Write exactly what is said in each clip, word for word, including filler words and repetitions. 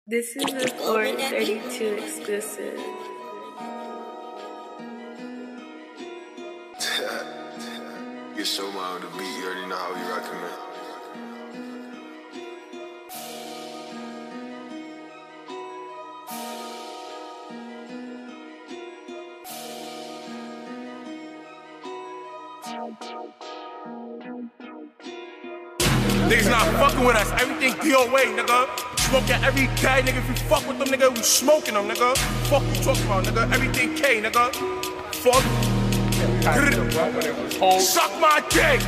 This is a four thirty-two exclusive. Get show my on the beat, you already know how we rockin', man. Niggas not fucking with us, everything P O A, nigga. Smoking every day, nigga. If you fuck with them, nigga, we smoking them, nigga. Fuck you talking about, nigga. Everything K, nigga. Fuck. Suck my dick.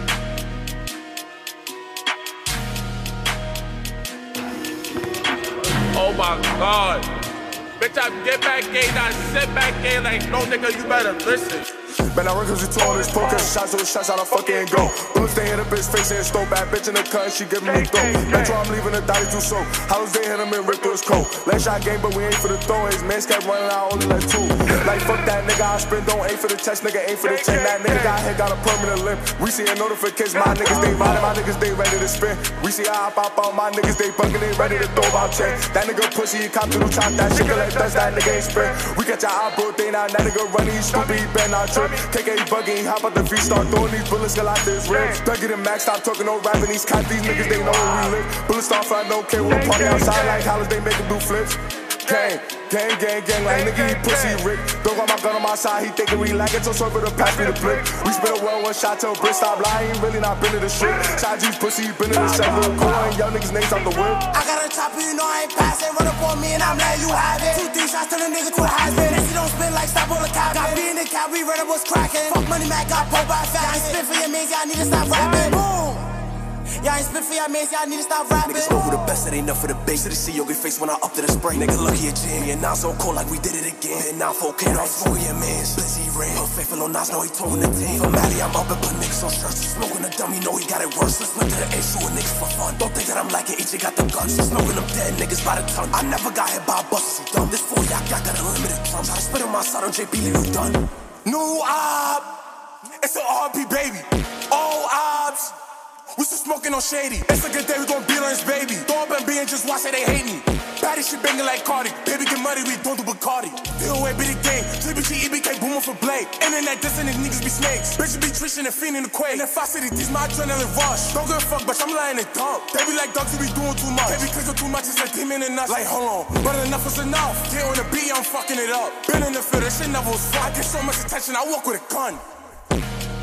Oh my God. Bitch, I get back gay, not sit back gay like, no, nigga, you better listen. Man, I run cause we two on this pole, cause shots to the shots out, I fucking go. Bullets, they hit a bitch face and stole bad bitch in the cut, she giving me dope. Metro, I'm leaving the daddy too so. Hollows, they hit him and rip through his coat. Last shot game, but we ain't for the throw. His mans kept running out, only like two. Like, fuck that nigga, I spin, don't aim for the chest, nigga, aim for the chin. That nigga got hit, got a permanent limp. We see a notification, my niggas, they riding, my niggas, they ready to spin. We see I hop out, my niggas, they bugging, they ready to throw about check. That nigga pussy, he cop to the top, that shit like dust, that nigga ain't spin. We got your eye, bro, they not, that nigga running, he stupid, he been not trip. K K bugging, hop out the V, start throwing these bullets, get out this ribs. Dougie and Max, stop talking, no rapping, these cops, these niggas, they know where we live. Bullets start flying, don't care, we'll party outside like Hollis, they make them do flips. Gang, gang, gang, gang, like nigga, he pussy Rick. Don't got my gun on my side, he thinking we like it, so serve to pass me the blip. We spin a well, one shot till Brit stop lying, really not been to the shit. Side G's pussy, been in the set, little cool, and young niggas' names on the whip. I got a chopper, you know I ain't passing, run up on me and I'm letting you have it. Two, three shots to the nigga, two has been. If you don't spin like stop on the cap, got me in the cab, we read it was cracking. Fuck money, Mac, got pulled by fat. I ain't spin for your mates, y'all need to stop rapping. Boom. Y'all ain't spit for y'all mates, y'all need to stop rapping. Niggas know who the best, it ain't enough for the base. To the C O get face when I up to the spray. Nigga lucky a jam, and now so cold like we did it again. And now four K, I'm for your mans. Blizzy ran, her faithful on Nas, know he told the team. For Maddie, I'm up and put niggas on shirts. Smoking a dummy, know he got it worse. Let's went to the edge, shooting niggas for fun. Don't think that I'm like it, H got the guns. Smoking them dead niggas by the ton. I never got hit by a bus, you dumb. This four y'all got a limited drum. Try to spit on my side on J P, you done. New op, it's an R P baby. All ops. We still smoking on shady. It's a good day, we gon' beat on his baby. Throw up and be and just watch it, they hate me. Patty shit banging like Cardi. Baby get money, we don't do Bacardi. P O A be the game. G B T E B K booming for Blake. Internet dissing these niggas be snakes. Bitches be trishing and fiending the quake. And if I city, these my adrenaline rush. Don't give a fuck, but I'm lying and dumb. They be like dogs, you be doing too much. They be clicking too much, it's like demon and nuts. Like, hold on, but enough is enough. Get on the beat, I'm fucking it up. Been in the field, this shit never was fun. I get so much attention, I walk with a gun.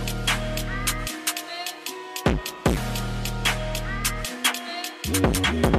Thank you.